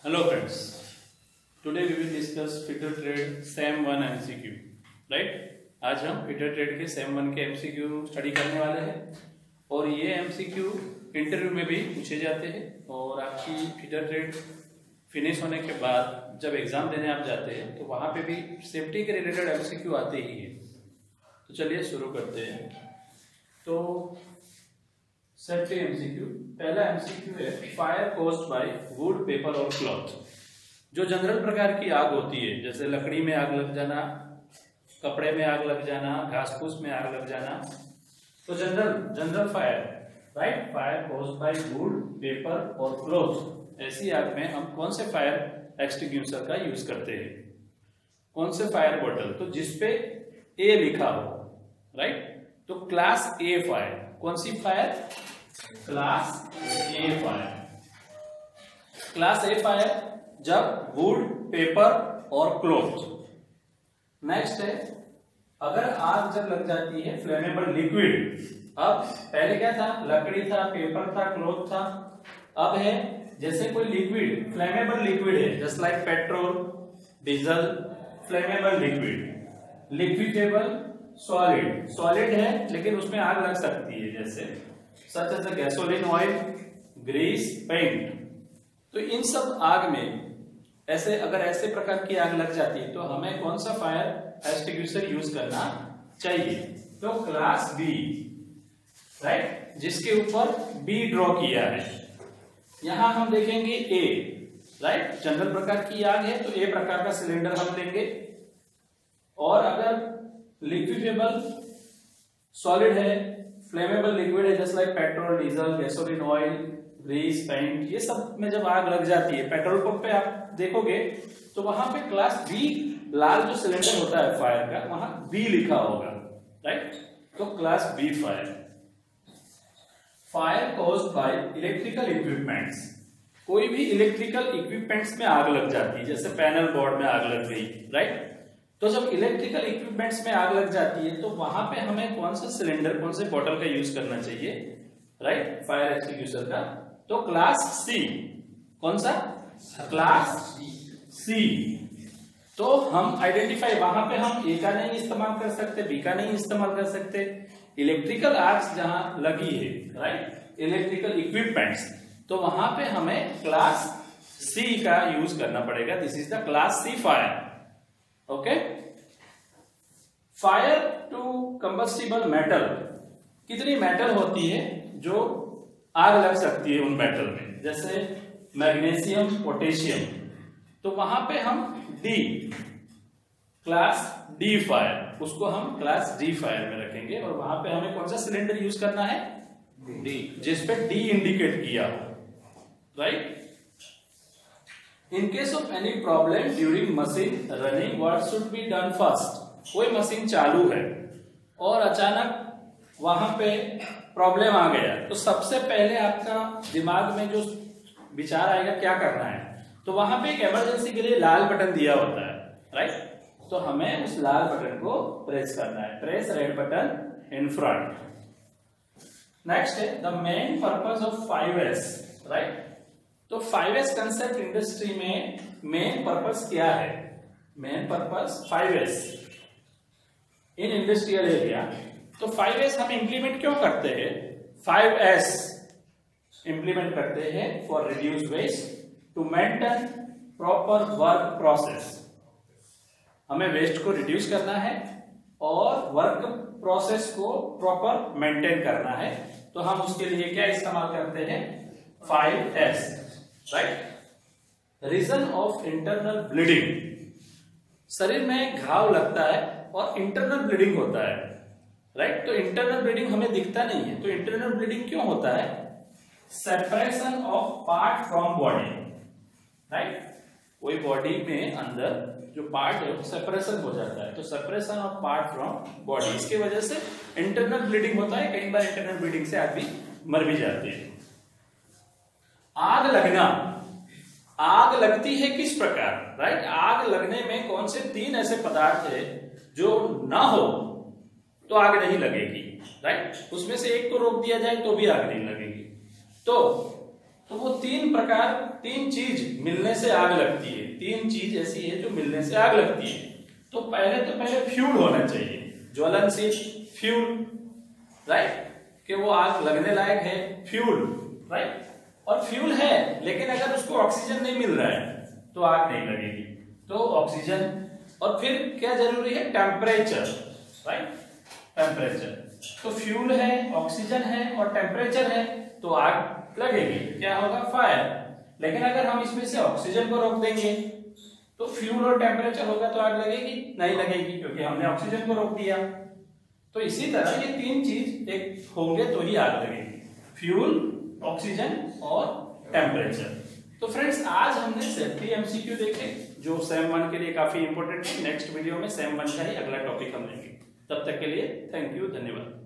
Hello friends, today we will discuss fitter trade SAM 1 MCQ, right? आज हम fitter trade के SAM 1 के MCQ study करने वाले हैं और ये MCQ इंटरव्यू में भी पूछे जाते हैं और आपकी फिटर ट्रेड फिनिश होने के बाद जब एग्जाम देने आप जाते हैं तो वहाँ पे भी सेफ्टी के रिलेटेड MCQ आते ही है। तो चलिए शुरू करते हैं। तो सेफ्टी MCQ, पहला MCQ है fire caused by wood, paper और क्लॉथ। जो जनरल प्रकार की आग होती है, जैसे लकड़ी में आग लग जाना, कपड़े में आग लग जाना, घास फूस में आग लग जाना, तो general fire, right? Fire caused by wood, paper और क्लॉथ, ऐसी आग में हम कौन से फायर एक्सटिंग्विशर का यूज करते हैं? कौन से फायर बॉटल? तो जिसपे ए लिखा हो, राइट? तो क्लास ए फायर, कौन सी fire? Class A fire. Class A fire जब वुड, पेपर और क्लॉथ। नेक्स्ट है, अगर आग जब लग जाती है फ्लेमेबल लिक्विड, अब पहले क्या था? लकड़ी था, पेपर था, क्लॉथ था। अब है जैसे कोई लिक्विड, फ्लेमेबल लिक्विड है, just like petrol, diesel, flammable liquid. Liquidable solid है लेकिन उसमें आग लग सकती है, जैसे such as gasoline oil, grease, paint. तो इन सब आग में अगर ऐसे प्रकार की आग लग जाती है तो हमें कौन सा फायर एक्सटिंग्विशर यूज करना चाहिए? तो क्लास बी, राइट? जिसके ऊपर बी ड्रॉ किया है। यहां हम देखेंगे ए, राइट? जनरल प्रकार की आग है तो ए प्रकार का सिलेंडर हम लेंगे। और अगर लिक्विडेबल सॉलिड है, फ्लेमेबल लिक्विड है, just like petrol, diesel, gasoline oil, grease, paint, ये सब में जब आग लग जाती है, पेट्रोल पंप पे आप देखोगे तो वहां पे क्लास बी, लाल जो सिलेंडर होता है फायर का, वहां बी लिखा होगा, राइट? तो class B fire. Fire caused by electrical equipments, कोई भी इलेक्ट्रिकल इक्विपमेंट्स में आग लग जाती है, जैसे पैनल बोर्ड में आग लग गई, राइट? तो जब इलेक्ट्रिकल इक्विपमेंट्स में आग लग जाती है तो वहां पे हमें कौन सा सिलेंडर, कौन से बॉटल का यूज करना चाहिए, राइट? फायर एक्सटिंग्विशर का। तो क्लास सी, कौन सा? Class C. तो हम आइडेंटिफाई, वहां पे हम ए का नहीं इस्तेमाल कर सकते, बी का नहीं इस्तेमाल कर सकते। इलेक्ट्रिकल आग जहां लगी है, राइट, इलेक्ट्रिकल इक्विपमेंट्स, तो वहां पे हमें क्लास सी का यूज करना पड़ेगा। This is the class C fire. Okay. Fire to combustible metal, कितनी मेटल होती है जो आग लग सकती है उन मेटल में, जैसे मैग्नीशियम, पोटेशियम, तो वहां पे हम डी, क्लास डी फायर, उसको हम क्लास डी फायर में रखेंगे। और वहां पे हमें कौन सा सिलेंडर यूज करना है? डी, जिसपे डी इंडिकेट किया हो, right? In case of any problem during machine running, what should be done first? कोई मशीन चालू है और अचानक वहां पे प्रॉब्लम आ गया, तो सबसे पहले आपका दिमाग में जो विचार आएगा क्या करना है? तो वहां पे एक इमरजेंसी के लिए लाल बटन दिया होता है, राइट? तो हमें उस लाल बटन को प्रेस करना है। Press red button in front. Next है the main purpose of 5S, राइट? तो 5S कंसेप्ट इंडस्ट्री में मेन पर्पस क्या है? Main purpose 5S in industrial area. तो 5S हम इंप्लीमेंट क्यों करते हैं? 5S इंप्लीमेंट करते हैं for reduce waste, to maintain proper work process. हमें वेस्ट को रिड्यूस करना है और वर्क प्रोसेस को प्रॉपर मेंटेन करना है। तो हम उसके लिए क्या इस्तेमाल करते हैं? 5S, right? Reason of internal bleeding, शरीर में घाव लगता है और इंटरनल ब्लीडिंग होता है, राइट? तो इंटरनल ब्लीडिंग हमें दिखता नहीं है, तो इंटरनल ब्लीडिंग क्यों होता है? Separation of part from body, right? कोई बॉडी में अंदर जो पार्ट है सेपरेशन हो जाता है, तो separation of part from body, इसकी वजह से इंटरनल ब्लीडिंग होता है। कई बार इंटरनल ब्लीडिंग से आदमी मर भी जाते हैं। आग लगना, आग लगती है किस प्रकार, राइट? आग लगने में कौन से 3 ऐसे पदार्थ है जो ना हो तो आग नहीं लगेगी, राइट? उसमें से एक को रोक दिया जाए तो भी आग नहीं लगेगी। तो तो वो तीन चीज मिलने से आग लगती है। तीन चीज ऐसी है जो मिलने से आग लगती है। तो पहले फ्यूल होना चाहिए, ज्वलनशील फ्यूल, राइट, कि वो आग लगने लायक है, फ्यूल, राइट। और फ्यूल है लेकिन अगर उसको ऑक्सीजन नहीं मिल रहा है तो आग नहीं लगेगी। तो ऑक्सीजन, और फिर क्या जरूरी है, टेम्परेचर, राइट, टेम्परेचर। तो फ्यूल है, ऑक्सीजन है और टेम्परेचर है तो आग लगेगी, क्या होगा, फायर। लेकिन अगर हम इसमें से ऑक्सीजन को रोक देंगे तो फ्यूल और टेम्परेचर होगा तो आग लगेगी, नहीं लगेगी, क्योंकि हमने ऑक्सीजन को रोक दिया। तो इसी तरह ये तीन चीज एक होंगे तो ही आग लगेगी, फ्यूल, ऑक्सीजन और टेम्परेचर। तो फ्रेंड्स आज हमने सेफ्टी एमसीक्यू देखे जो सेम 1 के लिए काफी इंपॉर्टेंट है। नेक्स्ट वीडियो में सेम 1 का ही अगला टॉपिक हम लेंगे। तब तक के लिए थैंक यू, धन्यवाद।